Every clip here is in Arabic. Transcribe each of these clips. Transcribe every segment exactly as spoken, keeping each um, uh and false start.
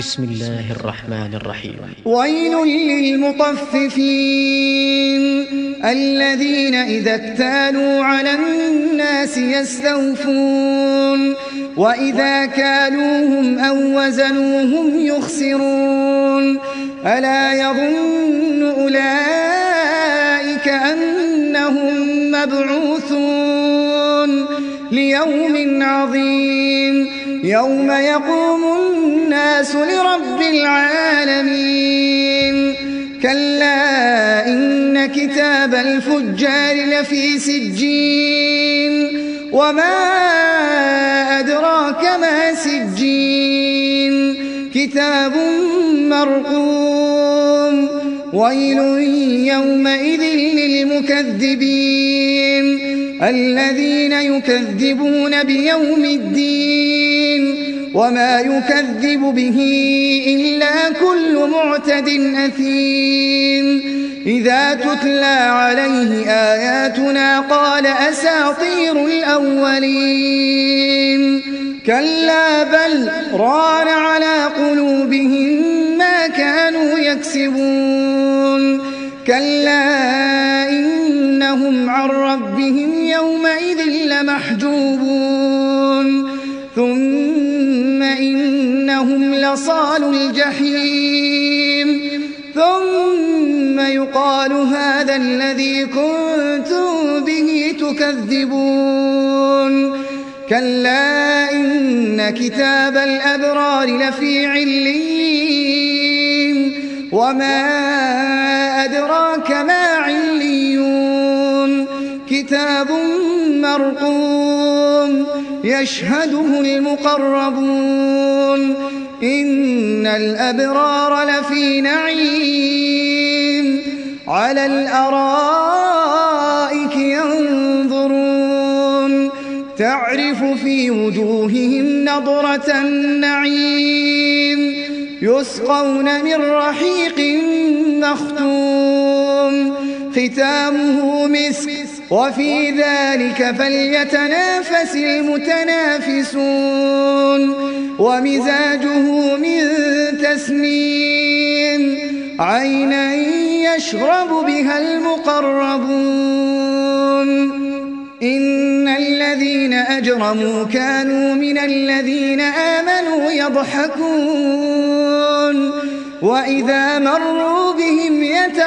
بسم الله الرحمن الرحيم. ويل للمطففين الذين إذا اكتالوا على الناس يستوفون وإذا كالوهم أو وزنوهم يخسرون ألا يظن أولئك أنهم مبعوثون ليوم عظيم يوم يقوم الناس لرب العالمين كلا إن كتاب الفجار لفي سجين وما أدراك ما سجين كتاب مرقوم ويل يومئذ للمكذبين الذين يكذبون بيوم الدين وما يكذب به إلا كل معتد أثيم إذا تتلى عليه آياتنا قال أساطير الأولين كلا بل ران على قلوبهم ما كانوا يكسبون كلا إنهم عن ربهم يومئذ لمحجوبون ثم إنهم لصالوا الجحيم ثم يقال هذا الذي كنتم به تكذبون كلا إن كتاب الأبرار لفي عليين وما أدراك ما عليون كتاب مرقوم يشهده المقربون إن الأبرار لفي نعيم على الأرائك ينظرون تعرف في وجوههم نضرة النعيم يسقون من رحيق مختوم ختامه مسك وفي ذلك فليتنافس المتنافسون ومزاجه من تسنيم عينا يشرب بها المقربون إن الذين أجرموا كانوا من الذين آمنوا يضحكون وإذا مروا بهم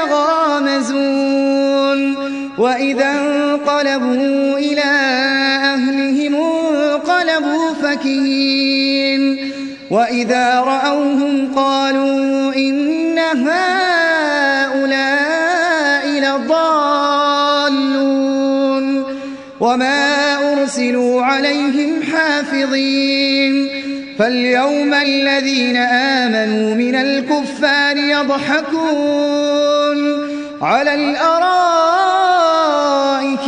يتغامزون وإذا انقلبوا إلى أهلهم انقلبوا فكهين وإذا رأوهم قالوا إن هؤلاء لضالون وما أرسلوا عليهم حافظين فاليوم الذين آمنوا من الكفار يضحكون على الأرائك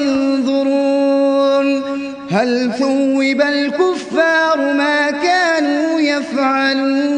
ينظرون هل ثوب الكفار ما كانوا يفعلون